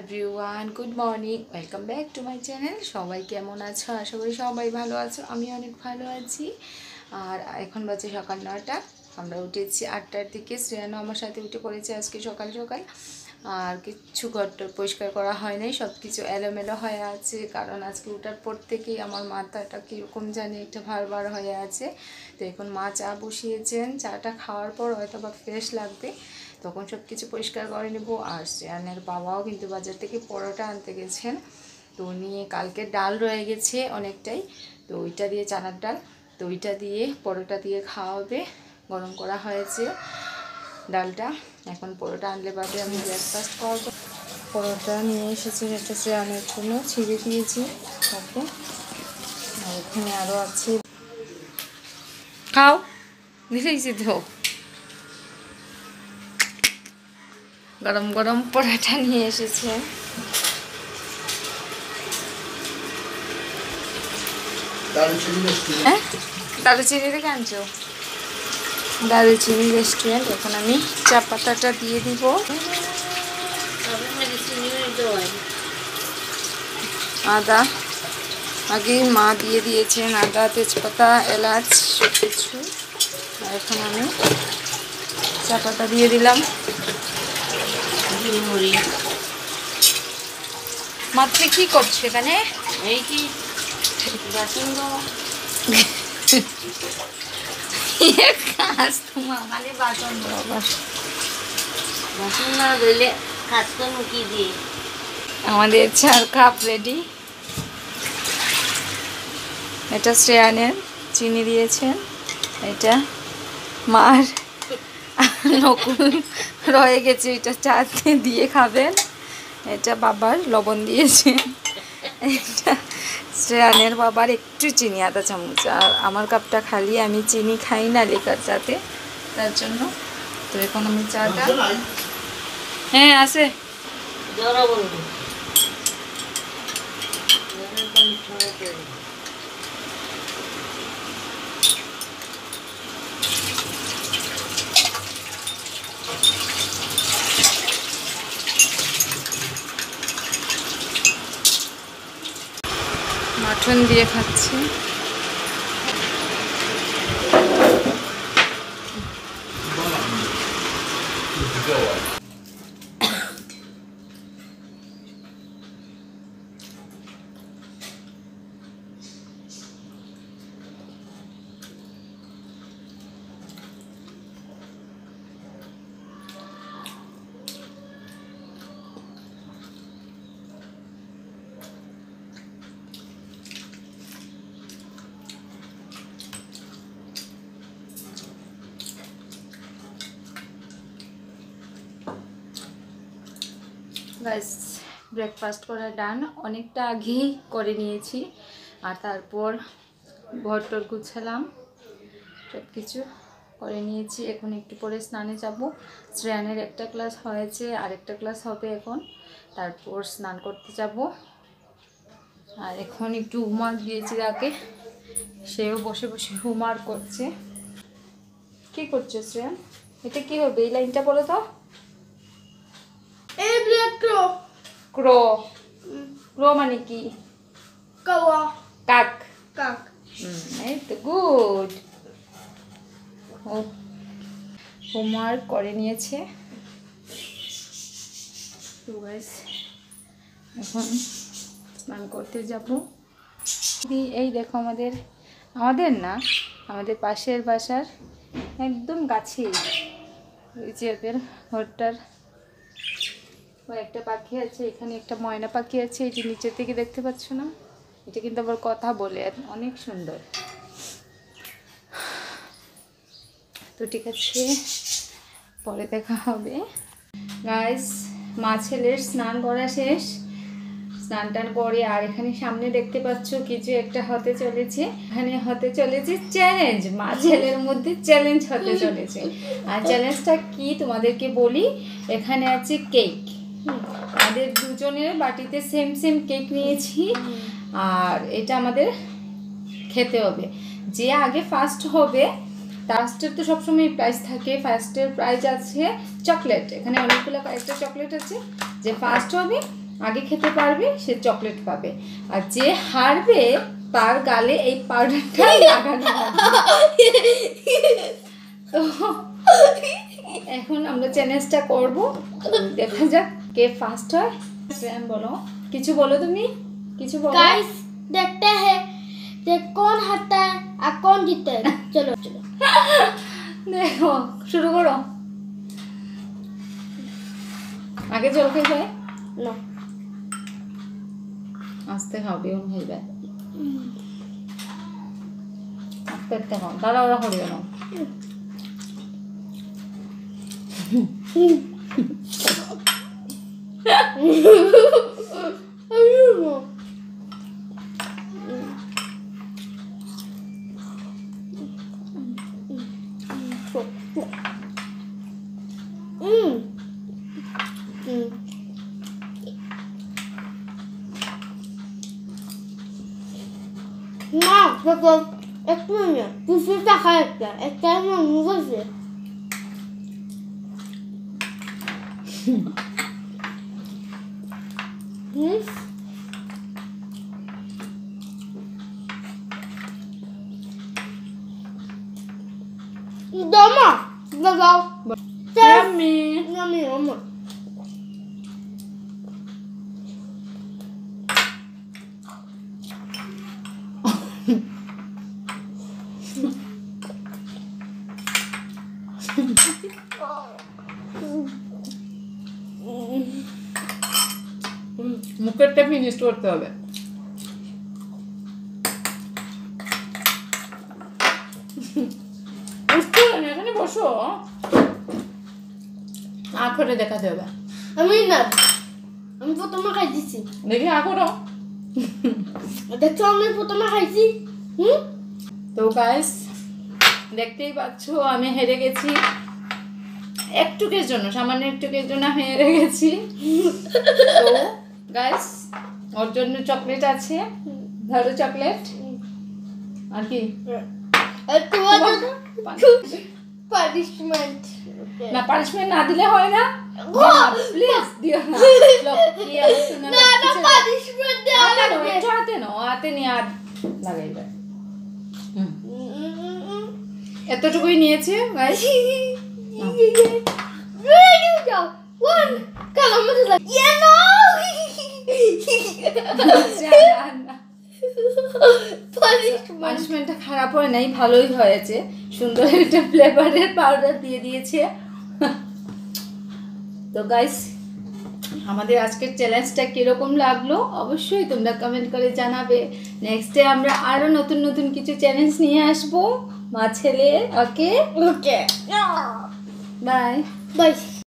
Everyone, good morning, welcome back to my channel. সবাই কেমন আছো? আশা করি সবাই ভালো আছো। আমি অনেক ভালো আছি। আর এখন বাজে সকাল 9টা। আমরা উঠেছি 8টার দিকে। শ্রেয়ানও আমার সাথে উঠে পড়েছে আজকে সকাল সকাল। আর কিছু ঘরটর পরিষ্কার করা হয় নাই, সব কিছু এলোমেলো হয়ে আছে, কারণ আজকে ওঠার পর থেকেই আমার মাথাটা কীরকম জানি একটা ভার হয়ে আছে। তো এখন মা চা বসিয়েছেন, চাটা খাওয়ার পর হয়তো বা ফ্রেশ লাগবে, তখন সব কিছু পরিষ্কার করে নেব। আর শ্রেয়ানের বাবাও কিন্তু বাজার থেকে পরোটা আনতে গেছেন, তো নিয়ে কালকে ডাল রয়ে গেছে অনেকটাই, তো ওইটা দিয়ে চানার ডাল, তো ওইটা দিয়ে পরোটা দিয়ে খাওয়া হবে। গরম করা হয়েছে ডালটা, এখন পরোটা আনলে বাদে আমি ব্রেকফাস্ট করবো। পরোটা নিয়ে এসেছি, এটা শ্রেয়ানের জন্য ছিঁড়ে দিয়েছি ওকে। আর এখানে আরও আছে, খাও দিয়েছি তো। গরম গরম পরোটা নিয়ে এসেছে। হ্যাঁ, দারুচিনি থেকে আনছো? দারুচিনি রেস্টুরেন্ট। এখন আমি চা পাতাটা দিয়ে দিব। আদা আগে মা দিয়ে দিয়েছেন, আদা, তেজপাতা, এলাচ সব কিছু। আর এখন আমি চা পাতা দিয়ে দিলাম। মাত্র কি করছো এখানে? এই কি বাসন কাজ তোমার মানে বাসন বাসন না দিলে কাজ করবো কি দিয়ে? আমাদের 4 কাপ রেডি। এটা শ্রেয়ানের, চিনি দিয়েছেন। এটা মার নকুল রয়ে গেছে, এটা চা দিয়ে খাবেন। এটা বাবার লবণ দিয়েছেন। এটা শ্রেয়ানের বাবার একটু চিনি, আধা চামচ। আর আমার কাপটা খালি, আমি চিনি খাই না লেকার চাতে, তার জন্য। তো এখন আমি চাটা, হ্যাঁ আছে, মাটন দিয়ে খাচ্ছি। গাইস, ব্রেকফাস্ট করা ডান, অনেকটা আগেই করে নিয়েছি। আর তারপর ঘরটর গুছালাম, সব কিছু করে নিয়েছি। এখন একটু পরে স্নানে যাব। শ্রেয়ানের একটা ক্লাস হয়েছে, আরেকটা ক্লাস হবে এখন, তারপর স্নান করতে যাব। আর এখন একটু হোমওয়ার্ক দিয়েছি তাকে, সেও বসে বসে হোমওয়ার্ক করছে। কি করছে শ্রেয়ান? এটা কি হবে? এই লাইনটা বলো তো। ক্রো, ক্রো মানে কি? কাক। কাক, এই তো গুড। ও হোমওয়ার্ক করে নিয়েছে। তো গাইস, এখন স্নান করতে যাব। এই দেখো, আমাদের না, আমাদের পাশের বাসার একদম কাছে, ওই যে ওদের ঘরটার একটা পাখি আছে, এখানে একটা ময়না পাখি আছে, এই যে নিচের থেকে দেখতে পাচ্ছ না, এটা কিন্তু আবার কথা বলে, অনেক সুন্দর। তো ঠিক আছে, পরে দেখা হবে। গাইস, মা ছেলের স্নান করা শেষ, স্নান টান করে। আর এখানে সামনে দেখতে পাচ্ছ কিছু একটা হতে চলেছে, এখানে হতে চলেছে চ্যালেঞ্জ, মা ছেলের মধ্যে চ্যালেঞ্জ হতে চলেছে। আর চ্যালেঞ্জটা কি তোমাদেরকে বলি। এখানে আছে কেক, আমাদের দুজনের বাটিতে সেম সেম কেক নিয়েছি, আর এটা আমাদের খেতে হবে। যে আগে ফার্স্ট হবে, ফার্স্টের তো সবসময় প্রাইজ থাকে, ফার্স্টের প্রাইজ আছে চকলেট, এখানে অনেকগুলো কয়েকটা চকলেট আছে। যে ফার্স্ট হবে আগে খেতে পারবে সে চকলেট পাবে, আর যে হারবে তার গালে এই পাউডারটা লাগানো হবে। তো এখন আমরা চ্যালেঞ্জটা করব, দেখা যাক কে ফার্স্ট হয়। শ্রেয়ান বলো, কিছু বলো, তুমি কিছু বলো। गाइस देखते हैं कि कौन हारता है और कौन जीतता है। चलो चलो দেখো শুরু করো। আগে জল খেয়ে যায় ना আস্তে খাও, বেগুন হয়ে যায় আস্তে আস্তে খাও, দাঁড়া ওরা করিও না। ना देखो एक मिनट दूसरी का खाएगा एक टाइम में मुझे से Dama, लगाओ। Yummy. Yummy, yummy. মুখেরটা ফিনিশ করতে হবে। বুঝতে হবে না, এখানে বসো, আখরে দেখাতে হবে। আমি না, আমি প্রথমে খাইছি। দেখি আখরো দেখছো আমি প্রথমে খাইছি। তো গাইস দেখতেই পাচ্ছ আমি হেরে গেছি একটুকের জন্য, সামান্য একটুকের জন্য আমি হেরে গেছি। তো গাইস ওর জন্য চকলেট আছে, ধরো চকলেট। আর কি পানিশমেন্ট না, পানিশমেন্ট না দিলে হয় না, প্লিজ দিও না। কি অবস্থা না, না না পানিশমেন্ট দেওয়া লাগবে। একটু হাতে নাও, হাতে নিয়ে আর লাগাইবে। এতটুকুই নিয়েছে গাইস। রেডি যাও ওয়ান কালাম মতো লাগ ইয়া নো পানিশমেন্টটা খারাপ হয় নাই, ভালোই হয়েছে, সুন্দর একটা ফ্লেভারের পাউডার দিয়ে দিয়েছে। তো গাইস আমাদের আজকের চ্যালেঞ্জটা কিরকম লাগলো অবশ্যই তোমরা কমেন্ট করে জানাবে। নেক্সটে আমরা আরো নতুন নতুন কিছু চ্যালেঞ্জ নিয়ে আসবো মা ছেলে। Okay okay bye by.